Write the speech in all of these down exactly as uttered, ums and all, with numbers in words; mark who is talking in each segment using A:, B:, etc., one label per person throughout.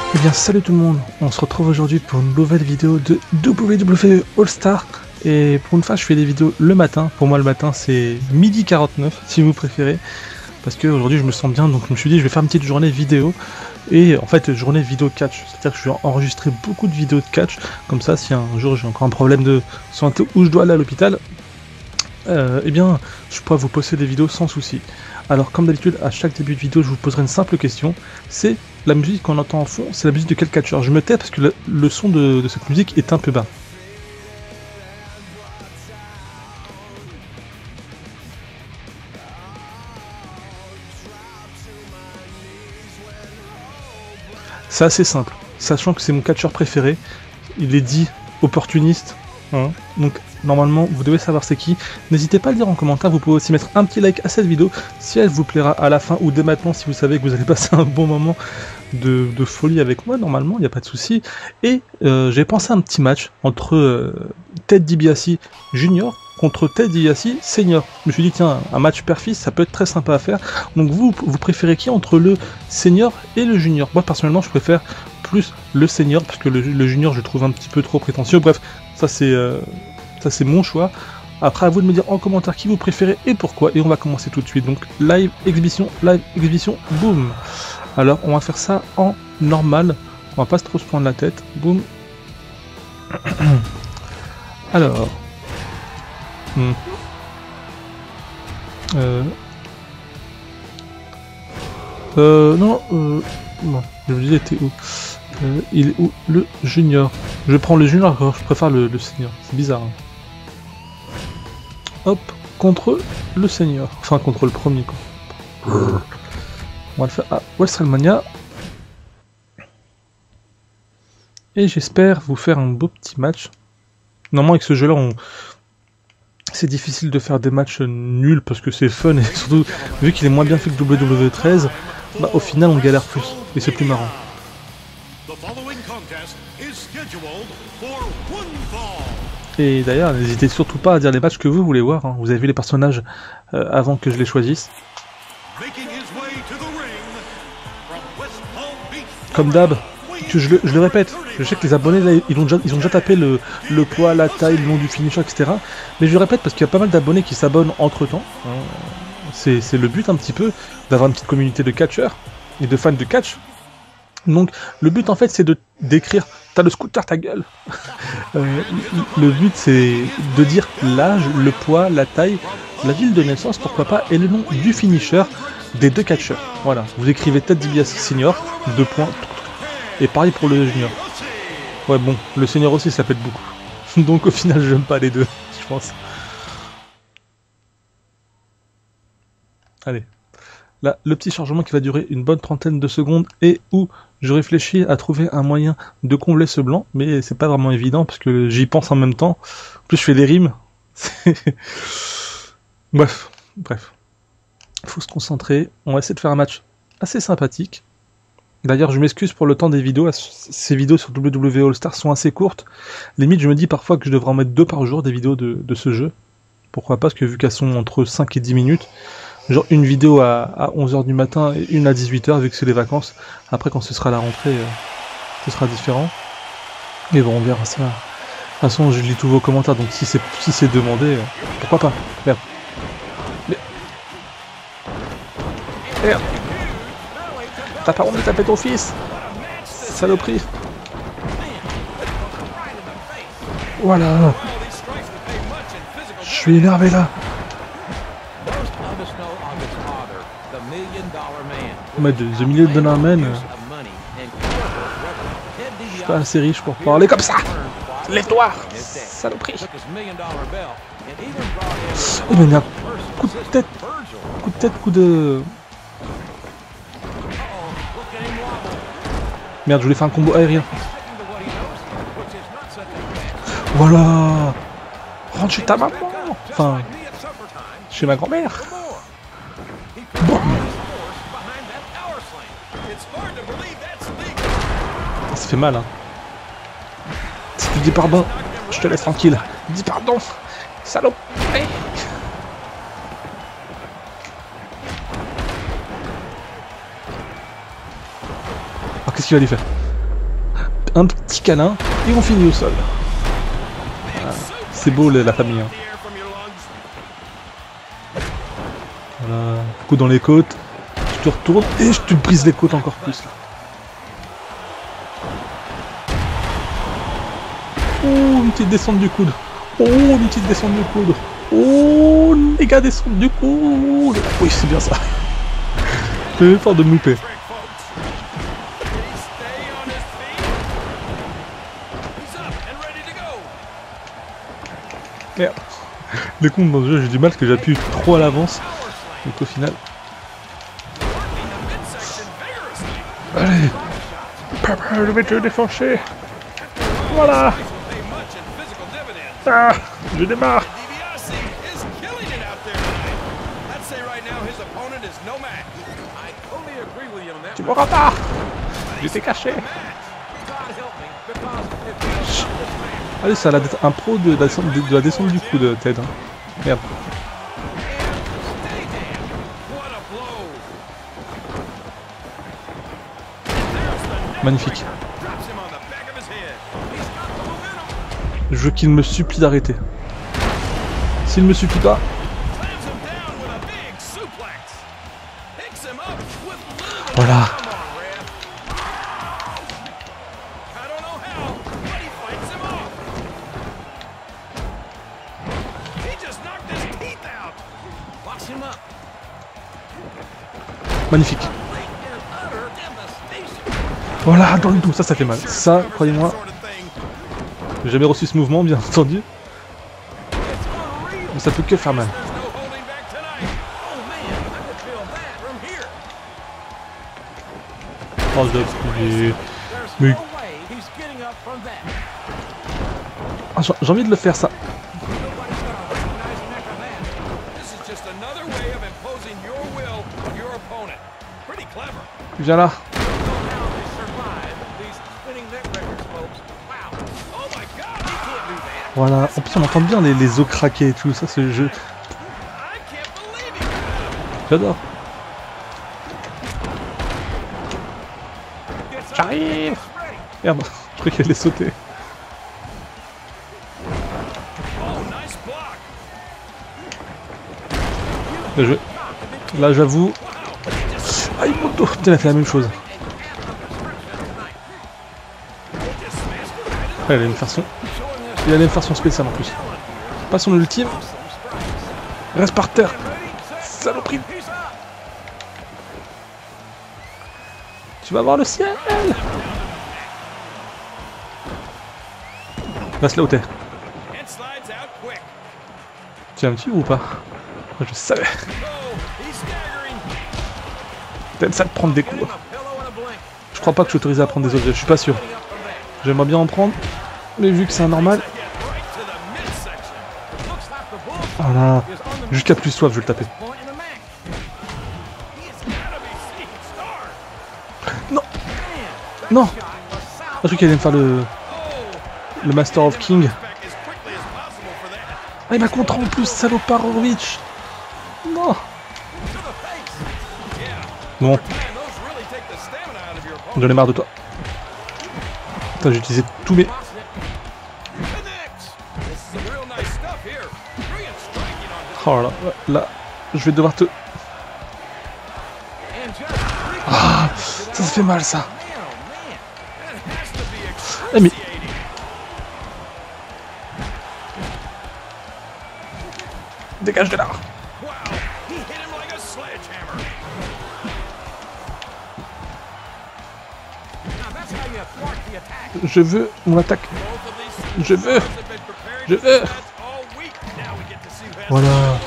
A: Eh bien salut tout le monde, on se retrouve aujourd'hui pour une nouvelle vidéo de W W E All Star. Et pour une fois je fais des vidéos le matin, pour moi le matin c'est midi quarante-neuf si vous préférez. Parce que aujourd'hui je me sens bien, donc je me suis dit je vais faire une petite journée vidéo. Et en fait journée vidéo catch, c'est-à-dire que je vais enregistrer beaucoup de vidéos de catch. Comme ça si un jour j'ai encore un problème de santé ou je dois aller à l'hôpital, euh, eh bien je pourrai vous poster des vidéos sans souci. Alors comme d'habitude à chaque début de vidéo je vous poserai une simple question, c'est la musique qu'on entend en fond, c'est la musique de quel catcheur? Je me tais parce que le, le son de, de cette musique est un peu bas. C'est assez simple, sachant que c'est mon catcheur préféré, il est dit opportuniste, hein, donc normalement vous devez savoir c'est qui. N'hésitez pas à le dire en commentaire, vous pouvez aussi mettre un petit like à cette vidéo si elle vous plaira à la fin ou dès maintenant si vous savez que vous allez passer un bon moment de, de folie avec moi, normalement, il n'y a pas de souci. Et euh, j'ai pensé à un petit match entre euh, Ted DiBiase Junior contre Ted DiBiase Senior. Je me suis dit tiens, un match père-fils, ça peut être très sympa à faire. Donc vous, vous préférez qui entre le Senior et le Junior? Moi personnellement je préfère plus le Senior parce que le, le Junior je le trouve un petit peu trop prétentieux. Bref, ça c'est euh, ça c'est mon choix. Après à vous de me dire en commentaire qui vous préférez et pourquoi. Et on va commencer tout de suite. Donc live exhibition, live exhibition, boum. Alors on va faire ça en normal. On va pas trop se prendre la tête. Boum. Alors. Hmm. Euh... Euh... Non, euh... Non, je me disais, était où euh, il est où le junior? Je prends le junior, alors je préfère le, le senior. C'est bizarre. Hein. Hop, contre le senior. Enfin, contre le premier, quoi. On va le faire à WrestleMania. Et j'espère vous faire un beau petit match. Normalement, avec ce jeu-là, on... c'est difficile de faire des matchs nuls parce que c'est fun et surtout, vu qu'il est moins bien fait que W W E treize, bah, au final, on galère plus. Et c'est plus marrant. Et d'ailleurs, n'hésitez surtout pas à dire les matchs que vous voulez voir. Hein. Vous avez vu les personnages euh, avant que je les choisisse. Comme d'hab, je, je, je le répète, je sais que les abonnés là, ils, ont déjà, ils ont déjà tapé le, le poids, la taille, le nom du finisher, et cetera. Mais je le répète parce qu'il y a pas mal d'abonnés qui s'abonnent entre temps. Hein. C'est le but un petit peu d'avoir une petite communauté de catcheurs et de fans de catch. Donc le but en fait c'est de d'écrire t'as le scooter ta gueule. euh, le but c'est de dire l'âge, le poids, la taille, la ville de naissance pourquoi pas et le nom du finisher des deux catcheurs. Voilà, vous écrivez Ted DiBiase Senior, deux points. Et pareil pour le junior. Ouais bon, le senior aussi ça fait beaucoup. Donc au final j'aime pas les deux, je pense. Allez. Là, le petit chargement qui va durer une bonne trentaine de secondes et où je réfléchis à trouver un moyen de combler ce blanc, mais c'est pas vraiment évident parce que j'y pense en même temps. En plus je fais des rimes. bref, bref. Faut se concentrer. On va essayer de faire un match assez sympathique. D'ailleurs, je m'excuse pour le temps des vidéos. Ces vidéos sur W W E All Star sont assez courtes. Limite, je me dis parfois que je devrais en mettre deux par jour des vidéos de, de ce jeu. Pourquoi pas, parce que vu qu'elles sont entre cinq et dix minutes, genre une vidéo à, à onze heures du matin et une à dix-huit heures vu que c'est les vacances. Après quand ce sera la rentrée, euh, ce sera différent. Mais bon on verra ça. De toute façon je lis tous vos commentaires donc si c'est si c'est demandé, euh, pourquoi pas. Merde. Merde. T'as pas honte de taper ton fils? Saloperie. Voilà. Je suis énervé là. Mais de The Million Dollar Man, euh... je suis pas assez riche pour parler comme ça. Lève-toi, saloperie. Oh mais il y a coup de tête, coup de tête, coup de... Merde, je voulais faire un combo aérien. Voilà. Rentre chez ta maman. Enfin, chez ma grand-mère. Bon. Ça fait mal, hein. Si tu dis pardon, je te laisse tranquille. Dis pardon, salaud. Hey. Alors qu'est-ce qu'il va lui faire? un petit câlin, et on finit au sol. Voilà. C'est beau la famille. Hein. Voilà. Coup dans les côtes, je te retourne et je te brise les côtes encore plus. Là. Oh, une petite descente du coude. Oh, une petite descente du coude. Oh, les gars, descente du coude. Oui, c'est bien ça. J'ai peur de me louper. Merde. Les comptes dans ce jeu, j'ai du mal parce que j'appuie trop à l'avance. Donc au final... Allez, papa, je vais te défoncer. Voilà. Ah, je démarre. Tu m'auras pas. J'étais caché. Allez, ça a un pro de, de, de la descente du coup de Ted. Hein. Merde. Magnifique. Je veux qu'il me supplie d'arrêter. S'il me supplie pas... Voilà. Magnifique. Voilà, dans le dos, ça, ça fait mal. Ça, croyez-moi, j'ai jamais reçu ce mouvement, bien entendu. Mais ça peut que faire mal. Oh, j'ai... Mais... Ah, j'ai envie de le faire, ça. Viens là. Voilà, en plus on entend bien les, les os craquer et tout, ça c'est le jeu. J'adore. J'arrive. Merde, je croyais qu'elle allait sauter. Là, je... Là j'avoue... Ah, il moto. Putain, il a fait la même chose. Ah, il allait me faire son... Il allait me faire son spécial en plus. Pas son ultime. Reste par terre. Saloperie. Tu vas voir le ciel. Reste là où t'es. Tu as un petit ou pas? Je savais. T'aimes ça de prendre des coups. Je crois pas que je suis autorisé à prendre des objets, je suis pas sûr. J'aimerais bien en prendre, mais vu que c'est un normal... Voilà. Jusqu'à plus soif, je vais le taper. Non. Non. Je crois qu'il allait me faire le... Le Master of King. Ah, il m'a contre en plus, saloparovitch. Non. Bon. J'en ai marre de toi. Putain, j'ai utilisé tous mes... Oh là, là, je vais devoir te... Ah, ça, ça fait mal, ça. Eh mais... Dégage de là. Je veux mon attaque. Je veux. Je veux. Voilà.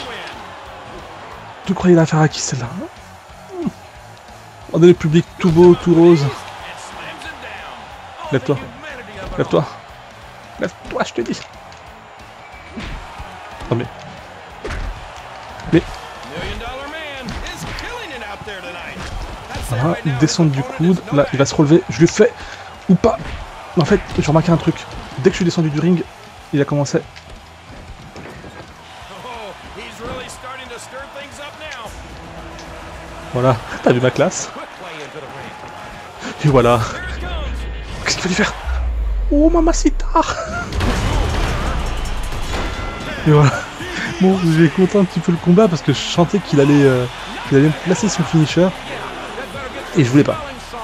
A: Tu croyais la faire à qui celle-là? Regardez le public tout beau, tout rose. Lève-toi. Lève-toi. Lève-toi, je te dis. Non mais... Mais... Voilà, il descend du coude. Là, il va se relever. Je lui fais... Ou pas. En fait, j'ai remarqué un truc. Dès que je suis descendu du ring, il a commencé... Voilà, t'as vu ma classe? Et voilà. Qu'est-ce qu'il fallait faire? Oh mamacita. Et voilà. Bon, j'ai content un petit peu le combat parce que je sentais qu'il allait, euh, qu'il allait me placer son finisher. Et je voulais pas.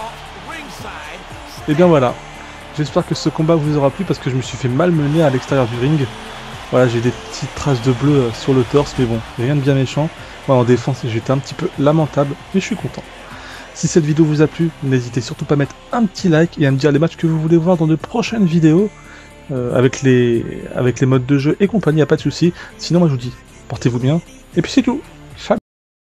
A: Et bien voilà. J'espère que ce combat vous aura plu parce que je me suis fait malmener à l'extérieur du ring. Voilà, j'ai des petites traces de bleu euh, sur le torse, mais bon, rien de bien méchant. Moi, en défense, j'étais un petit peu lamentable, mais je suis content. Si cette vidéo vous a plu, n'hésitez surtout pas à mettre un petit like et à me dire les matchs que vous voulez voir dans de prochaines vidéos. Euh, avec, les, avec les modes de jeu et compagnie, y a pas de soucis. Sinon, moi je vous dis, portez-vous bien, et puis c'est tout.